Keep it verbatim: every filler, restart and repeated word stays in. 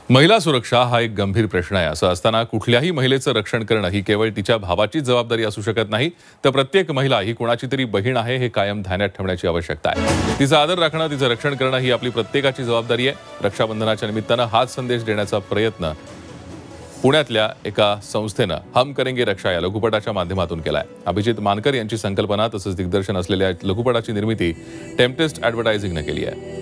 महिला सुरक्षा हा एक गंभीर प्रश्न आहे. असं असताना कुठल्याही महिलेचं रक्षण करणं ही केवळ तिच्या भावाची जबाबदारी असू शकत नाही, तर प्रत्येक महिला ही कोणाची तरी बहीण आहे हे कायम ध्यानात ठेवण्याची आवश्यकता आहे. तिचा आदर राखणं, तिचं रक्षण करणं ही आपली प्रत्येकाची जबाबदारी आहे. रक्षाबंधनाच्या निमित्तानं हाच संदेश देण्याचा प्रयत्न पुण्यातल्या एका संस्थेनं हम करेंगे रक्षा या लघुपटाच्या माध्यमातून केलाय. अभिजित मानकर यांची संकल्पना तसंच दिग्दर्शन असलेल्या लघुपटाची निर्मिती टेम्पटेस्ट ॲडव्हर्टायझिंगने केली आहे.